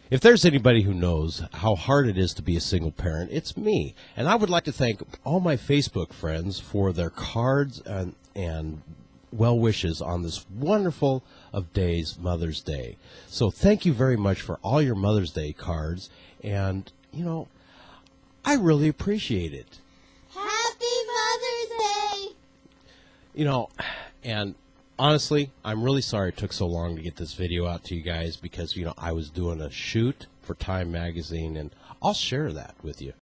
If there's anybody who knows how hard it is to be a single parent, it's me. And I would like to thank all my Facebook friends for their cards and well wishes on this wonderful of days, Mother's Day. So thank you very much for all your Mother's Day cards. And, you know, I really appreciate it. Happy Mother's Day! You know, and honestly, I'm really sorry it took so long to get this video out to you guys because, you know, I was doing a shoot for Time Magazine, and I'll share that with you.